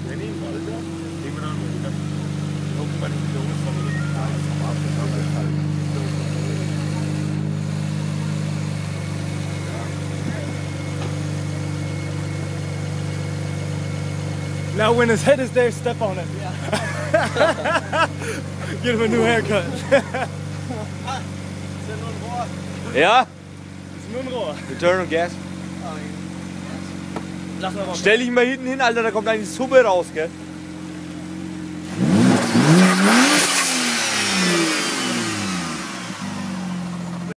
nehmen, Alter. Nehmen wir dann mal. Irgendwann die Jungs von mir. Ja, das haben wir abgesammelt. Now when his head is there, step on it. Yeah. Get him a new haircut. Ja? Ist nur ein Rohr. Return und Gas. Stell dich mal hinten hin, Alter, da kommt eigentlich Suppe raus, gell?